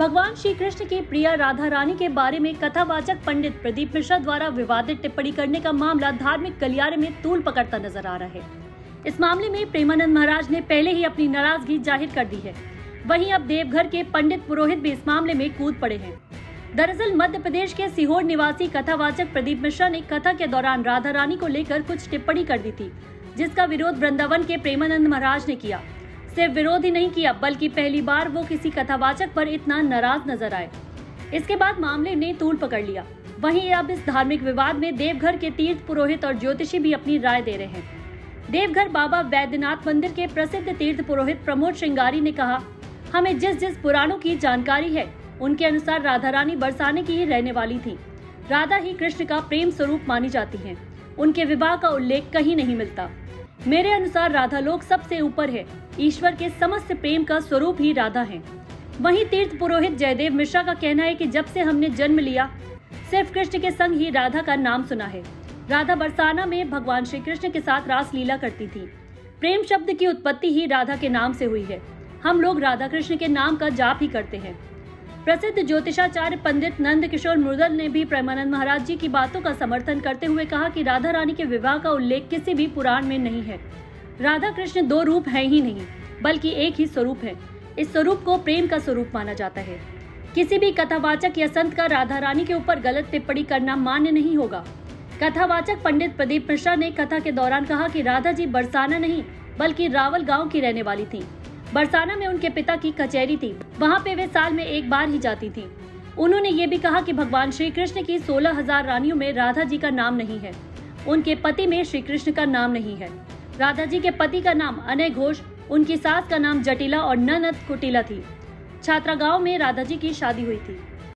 भगवान श्री कृष्ण की प्रिया राधा रानी के बारे में कथावाचक पंडित प्रदीप मिश्रा द्वारा विवादित टिप्पणी करने का मामला धार्मिक गलियारे में तूल पकड़ता नजर आ रहा है। इस मामले में प्रेमानंद महाराज ने पहले ही अपनी नाराजगी जाहिर कर दी है। वहीं अब देवघर के पंडित पुरोहित भी इस मामले में कूद पड़े हैं। दरअसल मध्य प्रदेश के सीहोर निवासी कथावाचक प्रदीप मिश्रा ने कथा के दौरान राधा रानी को लेकर कुछ टिप्पणी कर दी थी, जिसका विरोध वृंदावन के प्रेमानंद महाराज ने किया। सिर्फ विरोध ही नहीं किया, बल्कि पहली बार वो किसी कथावाचक पर इतना नाराज नजर आए। इसके बाद मामले ने तूल पकड़ लिया। वहीं अब इस धार्मिक विवाद में देवघर के तीर्थ पुरोहित और ज्योतिषी भी अपनी राय दे रहे हैं। देवघर बाबा वैद्यनाथ मंदिर के प्रसिद्ध तीर्थ पुरोहित प्रमोद श्रृंगारी ने कहा, हमें जिस पुराणों की जानकारी है उनके अनुसार राधा रानी बरसाने की ही रहने वाली थी। राधा ही कृष्ण का प्रेम स्वरूप मानी जाती हैं। उनके विवाह का उल्लेख कहीं नहीं मिलता। मेरे अनुसार राधा लोक सबसे ऊपर है। ईश्वर के समस्त प्रेम का स्वरूप ही राधा है। वहीं तीर्थ पुरोहित जयदेव मिश्रा का कहना है कि जब से हमने जन्म लिया सिर्फ कृष्ण के संग ही राधा का नाम सुना है। राधा बरसाना में भगवान श्री कृष्ण के साथ रास लीला करती थी। प्रेम शब्द की उत्पत्ति ही राधा के नाम से हुई है। हम लोग राधा कृष्ण के नाम का जाप ही करते हैं। प्रसिद्ध ज्योतिषाचार्य पंडित नंद किशोर मुरदल ने भी प्रेमानंद महाराज जी की बातों का समर्थन करते हुए कहा कि राधा रानी के विवाह का उल्लेख किसी भी पुराण में नहीं है। राधा कृष्ण दो रूप हैं ही नहीं, बल्कि एक ही स्वरूप है। इस स्वरूप को प्रेम का स्वरूप माना जाता है। किसी भी कथावाचक या संत का राधा रानी के ऊपर गलत टिप्पणी करना मान्य नहीं होगा। कथावाचक पंडित प्रदीप मिश्रा ने कथा के दौरान कहा कि राधा जी बरसाना नहीं बल्कि रावल गाँव की रहने वाली थी। बरसाना में उनके पिता की कचहरी थी। वहाँ पे वे साल में एक बार ही जाती थी। उन्होंने ये भी कहा कि भगवान श्री कृष्ण की 16,000 रानियों में राधा जी का नाम नहीं है। उनके पति में श्री कृष्ण का नाम नहीं है। राधा जी के पति का नाम अनय घोष, उनकी सास का नाम जटिला और ननद कुटिला थी। छात्रा गांव में राधा जी की शादी हुई थी।